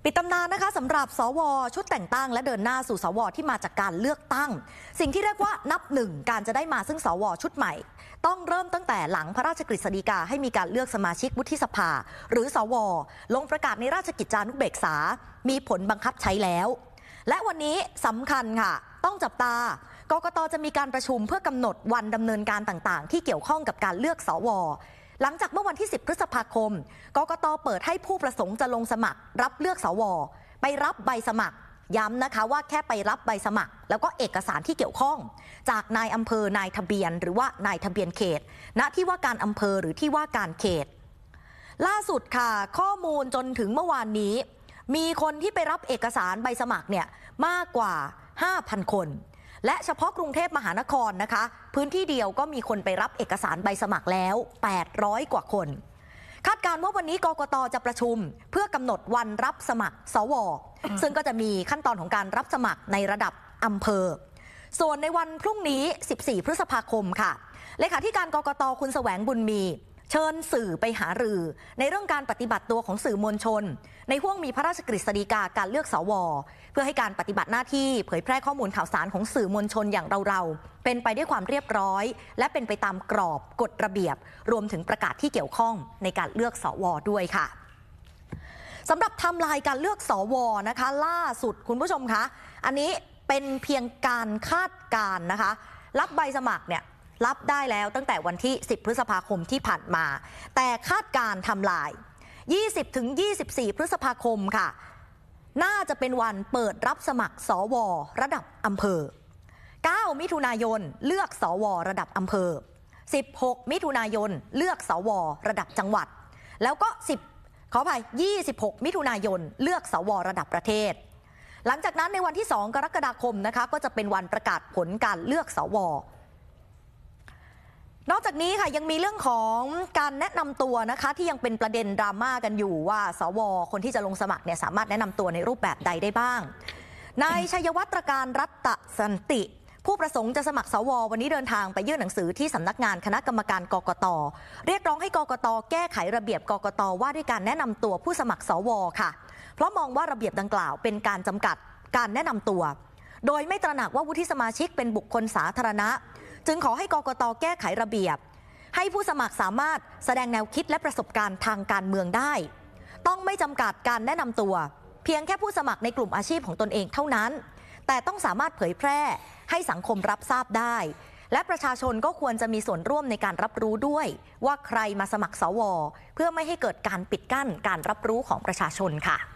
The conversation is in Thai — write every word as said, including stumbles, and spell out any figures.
ปิดตำนานนะคะสำหรับสวชุดแต่งตั้งและเดินหน้าสู่สวที่มาจากการเลือกตั้งสิ่งที่เรียกว่านับหนึ่งการจะได้มาซึ่งสวชุดใหม่ต้องเริ่มตั้งแต่หลังพระราชกฤษฎีกาให้มีการเลือกสมาชิกวุฒิสภาหรือสวลงประกาศในราชกิจจานุเบกษามีผลบังคับใช้แล้วและวันนี้สำคัญค่ะต้องจับตากกต.จะมีการประชุมเพื่อกำหนดวันดำเนินการต่างๆที่เกี่ยวข้องกับการเลือกสวหลังจากเมื่อวันที่สิบพฤษภาคมกกต.เปิดให้ผู้ประสงค์จะลงสมัครรับเลือกสวไปรับใบสมัครย้ำนะคะว่าแค่ไปรับใบสมัครแล้วก็เอกสารที่เกี่ยวข้องจากนายอำเภอนายทะเบียนหรือว่านายทะเบียนเขตณที่ว่าการอำเภอหรือที่ว่าการเขตล่าสุดค่ะข้อมูลจนถึงเมื่อวานนี้มีคนที่ไปรับเอกสารใบสมัครเนี่ยมากกว่า ห้าพัน คนและเฉพาะกรุงเทพมหานครนะคะพื้นที่เดียวก็มีคนไปรับเอกสารใบสมัครแล้วแปดร้อยกว่าคนคาดการณ์ว่าวันนี้กกต.จะประชุมเพื่อกำหนดวันรับสมัครสวซึ่งก็จะมีขั้นตอนของการรับสมัครในระดับอำเภอส่วนในวันพรุ่งนี้สิบสี่พฤษภาคมค่ะเลขาธิการกกต.คุณแสวงบุญมีเชิญสื่อไปหารือในเรื่องการปฏิบัติตัวของสื่อมวลชนในห่วงมีพระราชกฤษฎีกาการเลือกสวเพื่อให้การปฏิบัติหน้าที่เผยแพร่ข้อมูลข่าวสารของสื่อมวลชนอย่างเราๆเป็นไปด้วยความเรียบร้อยและเป็นไปตามกรอบกฎระเบียบรวมถึงประกาศที่เกี่ยวข้องในการเลือกสวด้วยค่ะสำหรับไทม์ไลน์การเลือกสวนะคะล่าสุดคุณผู้ชมคะอันนี้เป็นเพียงการคาดการณ์นะคะรับใบสมัครเนี่ยรับได้แล้วตั้งแต่วันที่สิบพฤษภาคมที่ผ่านมาแต่คาดการณ์ไทม์ไลน์ ยี่สิบถึงยี่สิบสี่ พฤษภาคมค่ะน่าจะเป็นวันเปิดรับสมัครสวระดับอำเภอเก้ามิถุนายนเลือกสวระดับอำเภอสิบหกมิถุนายนเลือกสวระดับจังหวัดแล้วก็สิบขออภัยยี่สิบหกมิถุนายนเลือกสวระดับประเทศหลังจากนั้นในวันที่สองกรกฎาคมนะคะก็จะเป็นวันประกาศผลการเลือกสวนอกจากนี้ค่ะยังมีเรื่องของการแนะนำตัวนะคะที่ยังเป็นประเด็นดราม่ากันอยู่ว่าสวคนที่จะลงสมัครเนี่ยสามารถแนะนำตัวในรูปแบบใดได้บ้างนายชัยวัฒน์ตรการรัตสันติผู้ประสงค์จะสมัครสววันนี้เดินทางไปยื่นหนังสือที่สำนักงานคณะกรรมการกกต.เรียกร้องให้กกต.แก้ไขระเบียบกกต.ว่าด้วยการแนะนำตัวผู้สมัครสวค่ะเพราะมองว่าระเบียบดังกล่าวเป็นการจำกัดการแนะนำตัวโดยไม่ตระหนักว่าวุฒิสมาชิกเป็นบุคคลสาธารณะจึงขอให้กกต.แก้ไขระเบียบให้ผู้สมัครสามารถแสดงแนวคิดและประสบการณ์ทางการเมืองได้ต้องไม่จำกัดการแนะนำตัวเพียงแค่ผู้สมัครในกลุ่มอาชีพของตนเองเท่านั้นแต่ต้องสามารถเผยแพร่ให้สังคมรับทราบได้และประชาชนก็ควรจะมีส่วนร่วมในการรับรู้ด้วยว่าใครมาสมัครสวเพื่อไม่ให้เกิดการปิดกั้นการรับรู้ของประชาชนค่ะ